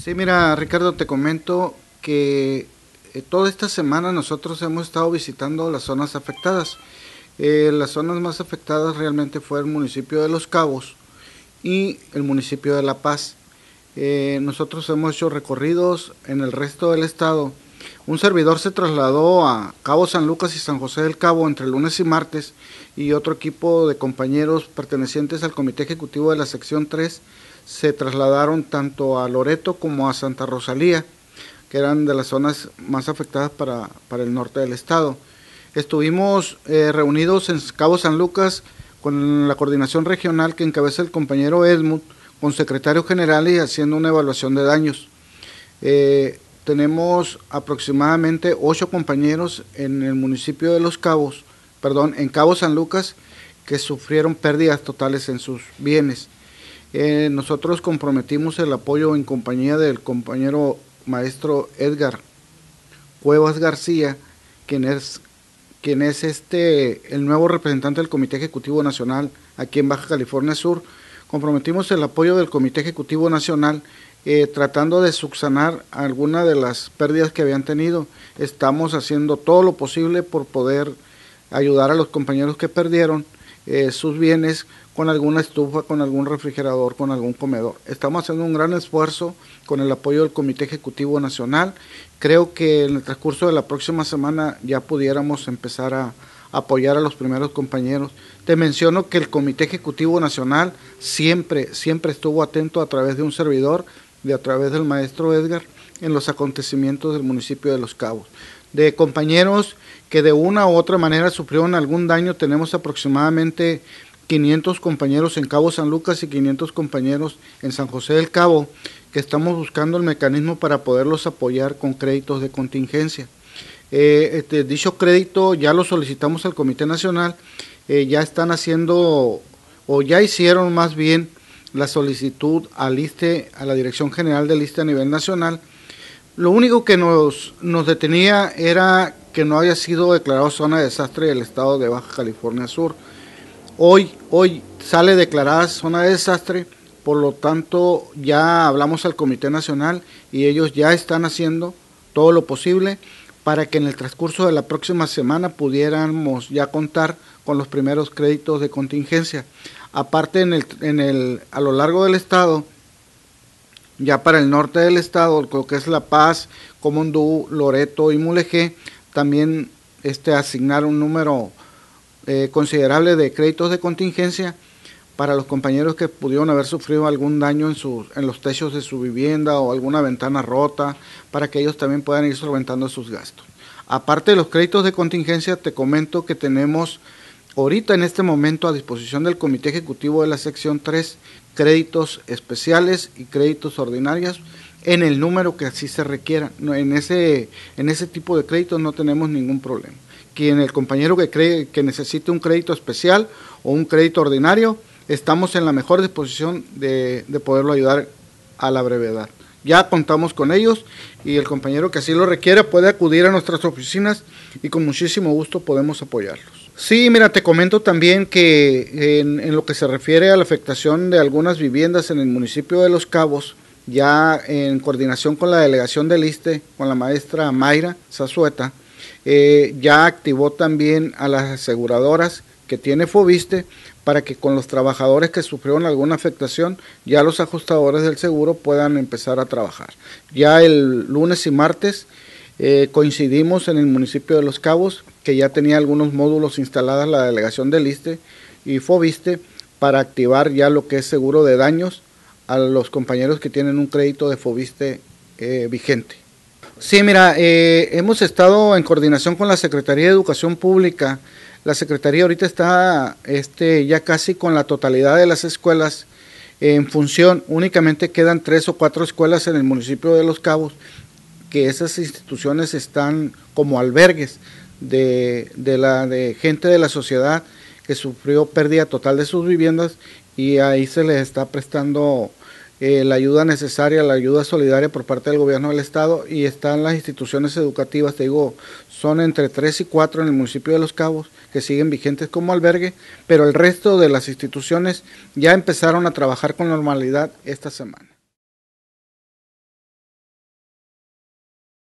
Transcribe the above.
Sí, mira, Ricardo, te comento que toda esta semana nosotros hemos estado visitando las zonas afectadas. Las zonas más afectadas realmente fue el municipio de Los Cabos y el municipio de La Paz. Nosotros hemos hecho recorridos en el resto del estado. Un servidor se trasladó a Cabo San Lucas y San José del Cabo entre lunes y martes, y otro equipo de compañeros pertenecientes al Comité Ejecutivo de la Sección 3 se trasladaron tanto a Loreto como a Santa Rosalía, que eran de las zonas más afectadas para el norte del estado. Estuvimos reunidos en Cabo San Lucas con la coordinación regional que encabeza el compañero Edmund, con secretario general y haciendo una evaluación de daños. Tenemos aproximadamente 8 compañeros en el municipio de Los Cabos, en Cabo San Lucas, que sufrieron pérdidas totales en sus bienes. Nosotros comprometimos el apoyo en compañía del compañero maestro Edgar Cuevas García, quien es el nuevo representante del Comité Ejecutivo Nacional aquí en Baja California Sur. Comprometimos el apoyo del Comité Ejecutivo Nacional, tratando de subsanar algunas de las pérdidas que habían tenido. Estamos haciendo todo lo posible por poder ayudar a los compañeros que perdieron sus bienes, con alguna estufa, con algún refrigerador, con algún comedor. Estamos haciendo un gran esfuerzo con el apoyo del Comité Ejecutivo Nacional. Creo que en el transcurso de la próxima semana ya pudiéramos empezar a apoyar a los primeros compañeros. Te menciono que el Comité Ejecutivo Nacional siempre estuvo atento a través de un servidor, a través del maestro Edgar, en los acontecimientos del municipio de Los Cabos. De compañeros que de una u otra manera sufrieron algún daño, tenemos aproximadamente 500 compañeros en Cabo San Lucas y 500 compañeros en San José del Cabo, que estamos buscando el mecanismo para poderlos apoyar con créditos de contingencia. Dicho crédito ya lo solicitamos al Comité Nacional, ya están haciendo, o ya hicieron más bien, la solicitud al ISSSTE, a la Dirección General del ISSSTE a nivel nacional. Lo único que nos detenía era que no haya sido declarado zona de desastre del estado de Baja California Sur. Hoy sale declarada zona de desastre, por lo tanto ya hablamos al Comité Nacional y ellos ya están haciendo todo lo posible para que en el transcurso de la próxima semana pudiéramos ya contar con los primeros créditos de contingencia. Aparte, a lo largo del estado, ya para el norte del estado, lo que es La Paz, Comondú, Loreto y Mulegé, también asignar un número considerable de créditos de contingencia para los compañeros que pudieron haber sufrido algún daño en los techos de su vivienda o alguna ventana rota, para que ellos también puedan ir solventando sus gastos. Aparte de los créditos de contingencia, te comento que tenemos ahorita en este momento a disposición del Comité Ejecutivo de la Sección 3 créditos especiales y créditos ordinarios en el número que así se requiera. En ese tipo de créditos no tenemos ningún problema. Quien el compañero que cree que necesite un crédito especial o un crédito ordinario, estamos en la mejor disposición de poderlo ayudar a la brevedad. Ya contamos con ellos y el compañero que así lo requiera puede acudir a nuestras oficinas y con muchísimo gusto podemos apoyarlos. Sí, mira, te comento también que en lo que se refiere a la afectación de algunas viviendas en el municipio de Los Cabos, ya en coordinación con la delegación del ISSSTE, con la maestra Mayra Zazueta, ya activó también a las aseguradoras que tiene FOVISSSTE para que con los trabajadores que sufrieron alguna afectación, ya los ajustadores del seguro puedan empezar a trabajar. Ya el lunes y martes coincidimos en el municipio de Los Cabos, que ya tenía algunos módulos instalados la delegación del ISSSTE y FOVISSSTE para activar ya lo que es seguro de daños a los compañeros que tienen un crédito de FOVISSSTE vigente. Sí, mira, hemos estado en coordinación con la Secretaría de Educación Pública. La Secretaría ahorita está ya casi con la totalidad de las escuelas en función. Únicamente quedan 3 o 4 escuelas en el municipio de Los Cabos, que esas instituciones están como albergues de gente de la sociedad que sufrió pérdida total de sus viviendas, y ahí se les está prestando la ayuda necesaria, la ayuda solidaria por parte del gobierno del estado, y están las instituciones educativas, te digo, son entre 3 y 4 en el municipio de Los Cabos que siguen vigentes como albergue, pero el resto de las instituciones ya empezaron a trabajar con normalidad esta semana.